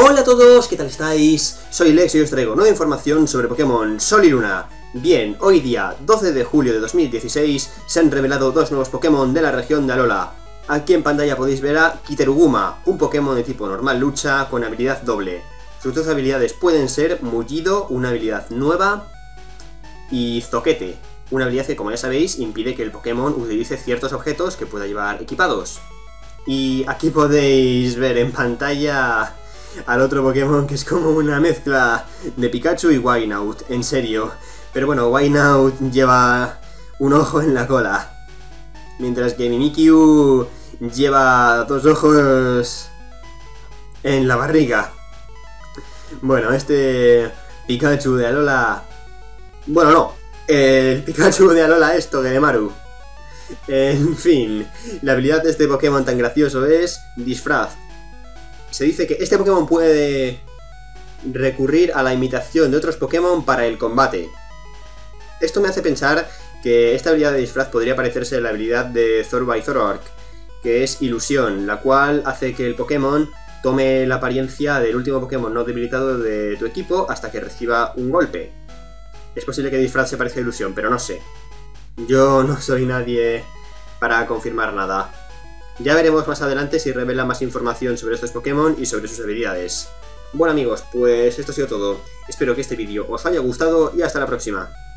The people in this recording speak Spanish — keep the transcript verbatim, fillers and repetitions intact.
Hola a todos, ¿qué tal estáis? Soy Lex y os traigo nueva información sobre Pokémon Sol y Luna. Bien, hoy día doce de julio de dos mil dieciséis se han revelado dos nuevos Pokémon de la región de Alola. Aquí en pantalla podéis ver a Kiteruguma, un Pokémon de tipo normal lucha con habilidad doble. Sus dos habilidades pueden ser Mullido, una habilidad nueva, y Zoquete, una habilidad que, como ya sabéis, impide que el Pokémon utilice ciertos objetos que pueda llevar equipados. Y aquí podéis ver en pantalla al otro Pokémon que es como una mezcla de Pikachu y Wynaut, en serio. Pero bueno, Wynaut lleva un ojo en la cola, mientras que Mimikyu lleva dos ojos en la barriga. Bueno, este Pikachu de Alola... Bueno, no, el Pikachu de Alola es Togedemaru. En fin, la habilidad de este Pokémon tan gracioso es Disfraz. Se dice que este Pokémon puede recurrir a la imitación de otros Pokémon para el combate. Esto me hace pensar que esta habilidad de disfraz podría parecerse a la habilidad de Zorbai Zoroark, que es Ilusión, la cual hace que el Pokémon tome la apariencia del último Pokémon no debilitado de tu equipo hasta que reciba un golpe. Es posible que disfraz se parezca a Ilusión, pero no sé. Yo no soy nadie para confirmar nada. Ya veremos más adelante si revela más información sobre estos Pokémon y sobre sus habilidades. Bueno amigos, pues esto ha sido todo. Espero que este vídeo os haya gustado y hasta la próxima.